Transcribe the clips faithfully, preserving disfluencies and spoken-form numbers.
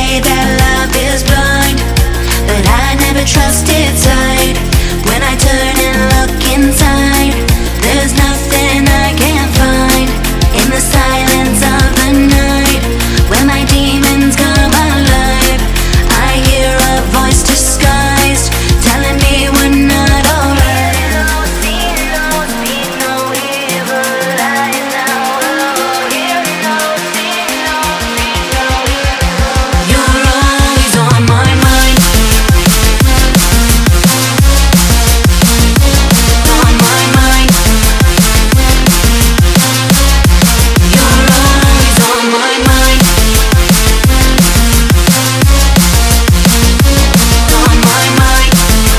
say that love is blind, but I never trust its sight. When I turn and look inside, there's nothing I can't find. In the silence of the night, when my demons come alive, I hear a voice disguised, telling me we're not alright. You're always on my mind. On my mind. You're always on my mind. On my mind.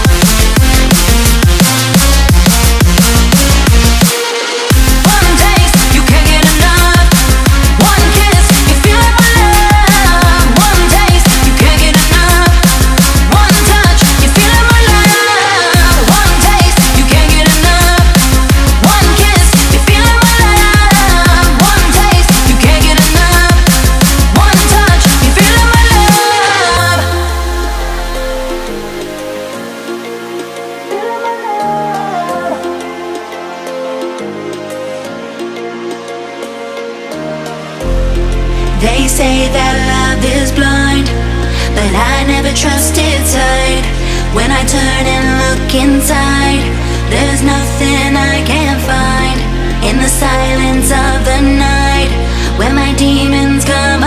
One taste, you can't get enough. One kiss, you feel like my love. One taste, you can't get enough. One touch, you feel like my love. One taste, you can't get enough. One kiss, you feel like my love. One taste, you can't get enough. One touch, you feel like my love. They say that love is blind, but I never trust its sight. When I turn and look inside, there's nothing I can't find. In the silence of the night, when my demons come